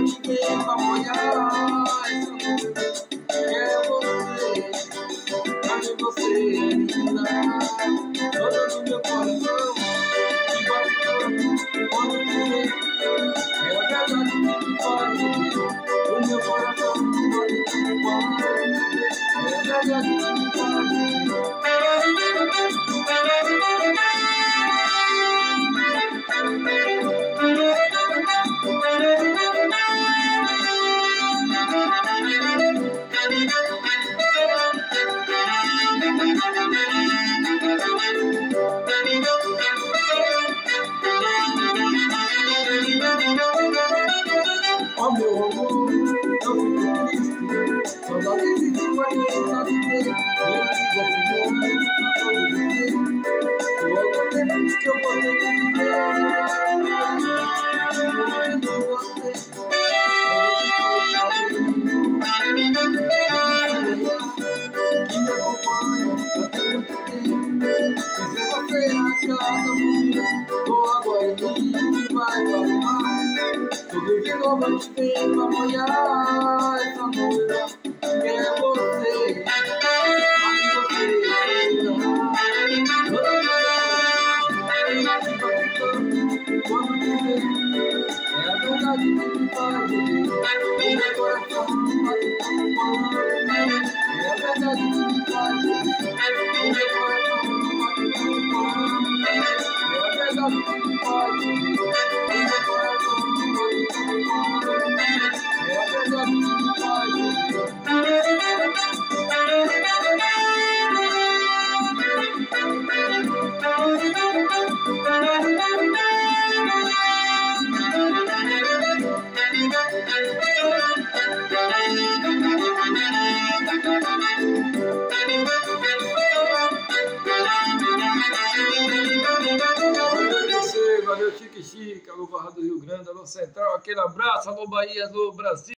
te ver pra molhar essa noite. É você, mas você é linda, dona do meu coração, que bate tanto quando te vê. É a verdade que me faz viver, o meu coração bate tanto quando te vê. É a verdade que me faz viver. Ó meu amor, eu fico triste, saudade de ti, guardei de ter. Minha vida se move pra todo você. Todo tempo que eu vou ter que viver, longe de você. Que me acompanha até muito tempo. Dizer você na casa minha, tô agora em vai pra o mar. Tudo de novo eu te venho pra molhar essa noite. Que é você, mas você é linda. Quando te vejo, é a verdade que me faz viver. O meu coração bate como pano. É a verdade que me faz viver. O meu coração bate como pano. É a verdade que me faz viver. O meu coração bate como pano. É a verdade que me faz viver. Valeu, Chique Chique, alô Barra do Rio Grande, alô Central, aquele abraço, alô Bahia, alô Brasil.